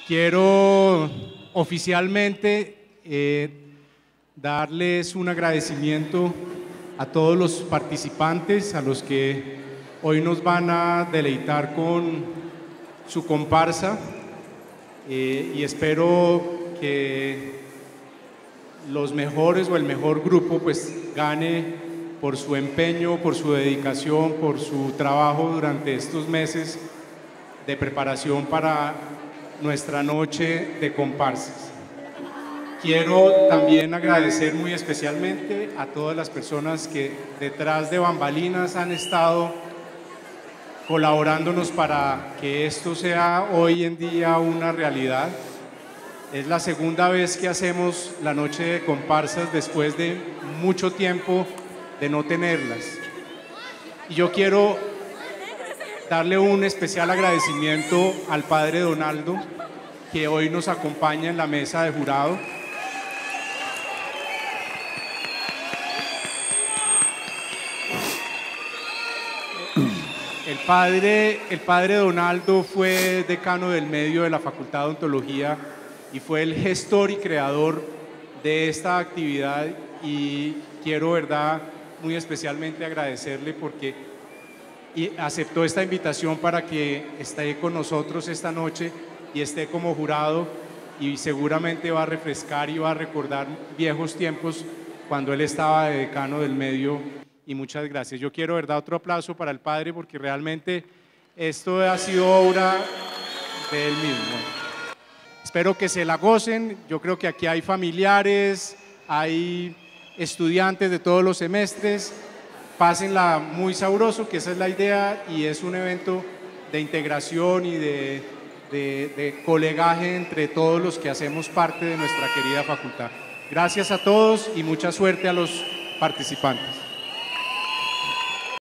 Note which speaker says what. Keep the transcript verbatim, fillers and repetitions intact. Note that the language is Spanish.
Speaker 1: Quiero oficialmente eh, darles un agradecimiento a todos los participantes, a los que hoy nos van a deleitar con su comparsa, eh, y espero que los mejores o el mejor grupo pues gane por su empeño, por su dedicación, por su trabajo durante estos meses de preparación para nuestra noche de comparsas. Quiero también agradecer muy especialmente a todas las personas que detrás de bambalinas han estado colaborándonos para que esto sea hoy en día una realidad. Es la segunda vez que hacemos la noche de comparsas después de mucho tiempo de no tenerlas. Y yo quiero darle un especial agradecimiento al padre Donaldo, que hoy nos acompaña en la mesa de jurado. El padre, el padre Donaldo fue decano del medio de la Facultad de Odontología y fue el gestor y creador de esta actividad, y quiero, verdad, muy especialmente agradecerle porque y aceptó esta invitación para que esté con nosotros esta noche y esté como jurado, y seguramente va a refrescar y va a recordar viejos tiempos cuando él estaba de decano del medio. Y muchas gracias. Yo quiero, verdad, otro aplauso para el padre porque realmente esto ha sido obra de él mismo. Espero que se la gocen. Yo creo que aquí hay familiares, hay estudiantes de todos los semestres. Pásenla muy sabroso, que esa es la idea, y es un evento de integración y de, de, de colegaje entre todos los que hacemos parte de nuestra querida facultad. Gracias a todos y mucha suerte a los participantes.